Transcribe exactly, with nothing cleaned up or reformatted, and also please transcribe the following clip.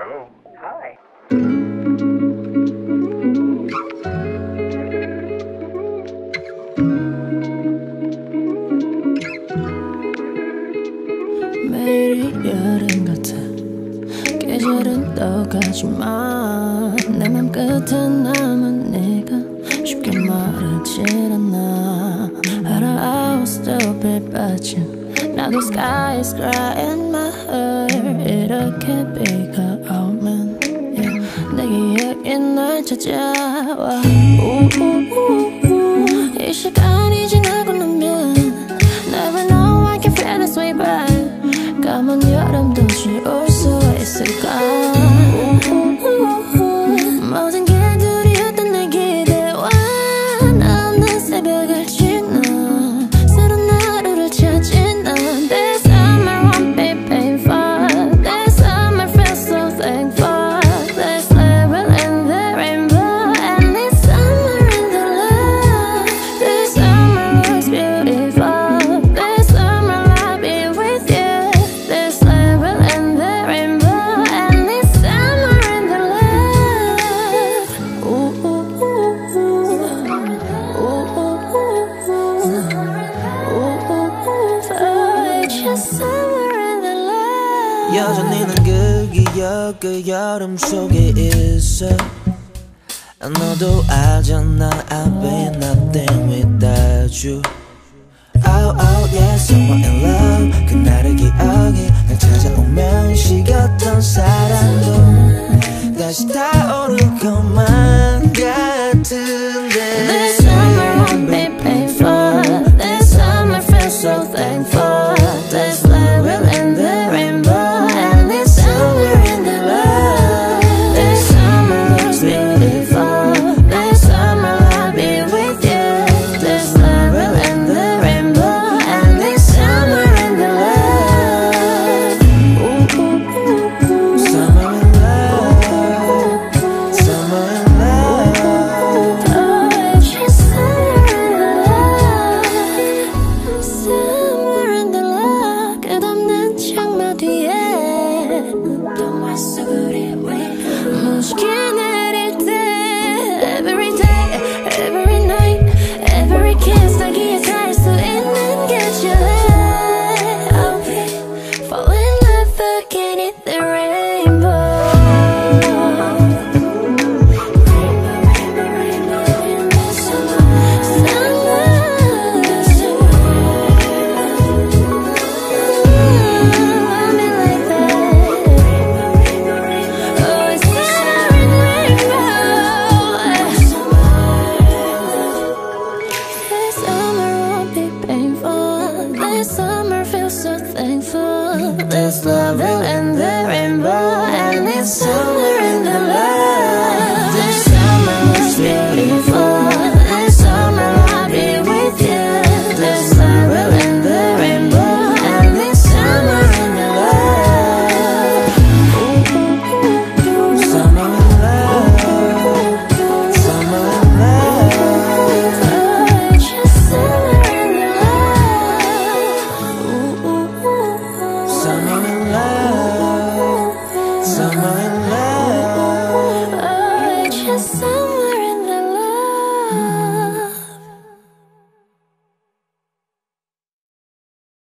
Hello. Hi. 매일이 여름 같아. 계절은 똑같지만 내 맘 끝엔 남은 네가 쉽게 마르질 않아. I was stupid but you. Now the sky is crying my heart. 이렇게 비가 오면 yeah. 내게 얘기 날 찾아와. 이 시간이 지나고 나면 Never know I can feel this way back. 까만 여름도 지울 수 있을까. 모든 게 두려웠던 내 기대와 나는 새벽을 지나 새로운 하루를 찾은 난 This summer won't be painful. This summer feels so thankful. This level in the rainbow and this summer in the love. This summer looks beautiful. This summer I'll be with you. This level in the rainbow and this summer in the love. Ooh, ooh, ooh, ooh, ooh, ooh, just summer in the love. 여전히 난 그 기억 그 여름 속에 있어. 너도 알잖아 I'll be nothing without you. Oh oh yeah summer in love. 그날의 기억이 날 찾아오면 식었던 사랑도 다시 타오를 것만 같은데 This summer won't be painful. This summer feels so thankful. This level in the rainbow and this summer in the love. This summer looks beautiful. This summer I'll be with you. This level in the rainbow and this summer in the love. Ooh, ooh, ooh, ooh. Summer in love. Summer in love. Oh, it's just summer in the love. Summer in the love. 끝없는 장마 뒤에 동화 속 우리 무섭게 내릴 때 Every day, every night, every kiss 자기에 닿을 수 있는 계절에 I'll be fall in love again in the rainbow. This level in the rainbow and this summer in the love. This summer was beautiful.